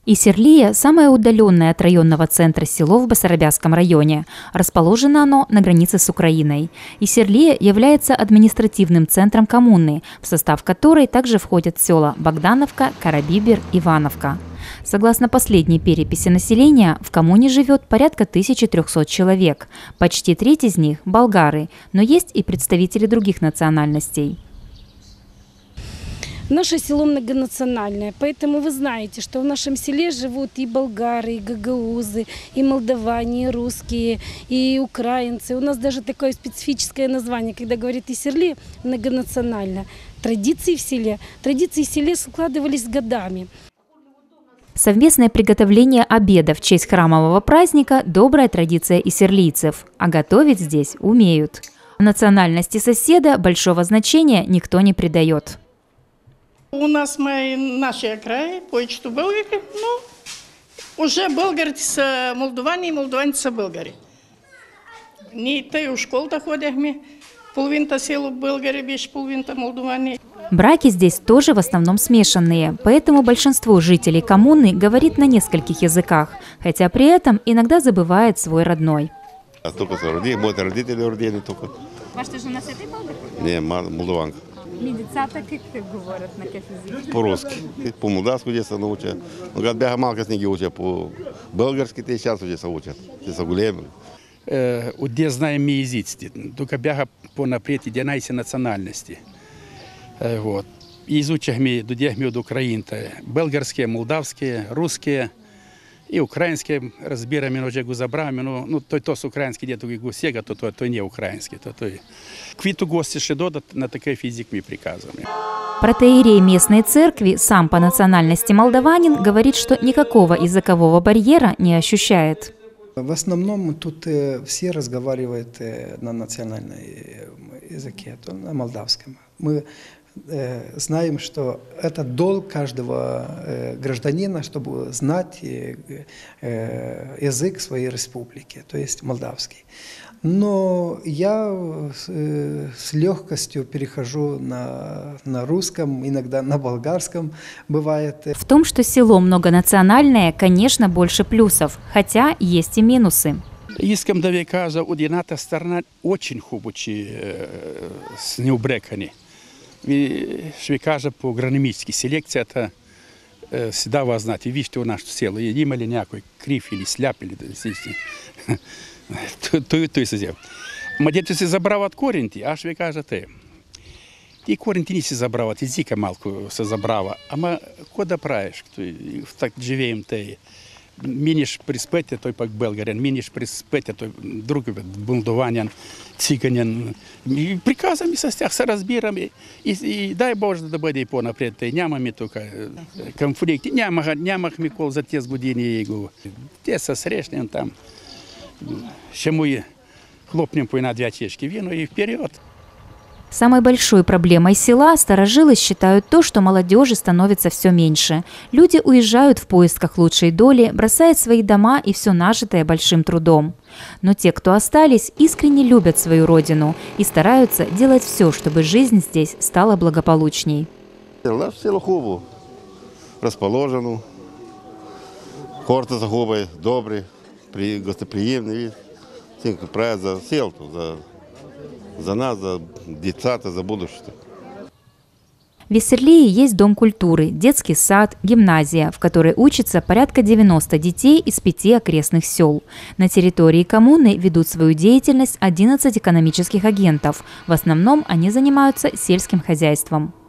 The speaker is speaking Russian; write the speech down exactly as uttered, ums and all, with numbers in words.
Исерлия – самое удаленное от районного центра село в Басарабяском районе. Расположено оно на границе с Украиной. Исерлия является административным центром коммуны, в состав которой также входят села Богдановка, Карабибер, Ивановка. Согласно последней переписи населения, в коммуне живет порядка тысячи трёхсот человек. Почти треть из них – болгары, но есть и представители других национальностей. Наше село многонациональное, поэтому вы знаете, что в нашем селе живут и болгары, и гагаузы, и молдаване, и русские, и украинцы. У нас даже такое специфическое название, когда говорят Исерлия многонациональная. Традиции в селе, традиции в селе складывались годами. Совместное приготовление обеда в честь храмового праздника – добрая традиция исерлийцев, а готовить здесь умеют. Национальности соседа большого значения никто не придает. У нас мы наши края, почту болгары, ну, уже болгары с молдаване, молдаване с болгары. Не те у школу ходят мы, половина селу болгары, без половина молдаване. Браки здесь тоже в основном смешанные, поэтому большинство жителей коммуны говорит на нескольких языках, хотя при этом иногда забывает свой родной. А только мои родители родили только. Ваша жена с этой болгары? Не, молдаванка. Медицата как говорят на кафезе? По-русски. По-молдавски детство научат. Но когда бяха малко с ними учат, по-болгарски те сейчас учатся учат. Те са големи. Где знаем мы языки, только бяха по-напред единайся национальности. Вот. Изучаем до дяхми от Украины. Болгарские, молдавские, русские и украинские разбирами, но же забрами, ну, ну то то с украинский где-то гусега, то то то не украинский, то то. Квиту гости ще додат на такой физик мы приказами. Протоиерей местной церкви, сам по национальности молдаванин, говорит, что никакого языкового барьера не ощущает. В основном тут э, все разговаривают э, на национальном языке, то на молдавском. Мы э, знаем, что это долг каждого э, гражданина, чтобы знать э, э, язык своей республики, то есть молдавский. Но я э, с легкостью перехожу на, на русском, иногда на болгарском бывает. В том, что село многонациональное, конечно, больше плюсов, хотя есть и минусы. Искам да ви кажа, от едната страна очень хубочи э, с неубрекани. Ви ще кажа по агрономически селекцията э, всегда вас знаете, вижте у нашето село, има ли някой крив или сляп или да той той се взяв. Ма дето се забрават коренти, аз ви кажа те. Ті коренти не се забрават, езика малко се забрава. Ама ко да правиш? Так живеем те. Минеш приспетя, той пак българин, минеш приспетя, той друг молдаванин, циганин. Приказами с тях се разбираме и, и дай Боже да бъде и по-напред. Нямаме тук конфликти, нямах, нямахме кол за тези години его. Те са срещнем там. Ще мы хлопнем по една-две чашки вина и вперед. Самой большой проблемой села старожилы считают то, что молодежи становится все меньше. Люди уезжают в поисках лучшей доли, бросают свои дома и все нажитое большим трудом. Но те, кто остались, искренне любят свою родину и стараются делать все, чтобы жизнь здесь стала благополучней. Наше село хубаво, расположено, хората са хубави, добри, гостоприємні. Всі правят за село, за За нас, за децата, за будущее. В Исерлии есть дом культуры, детский сад, гимназия, в которой учатся порядка девяноста детей из пяти окрестных сел. На территории коммуны ведут свою деятельность одиннадцать экономических агентов. В основном они занимаются сельским хозяйством.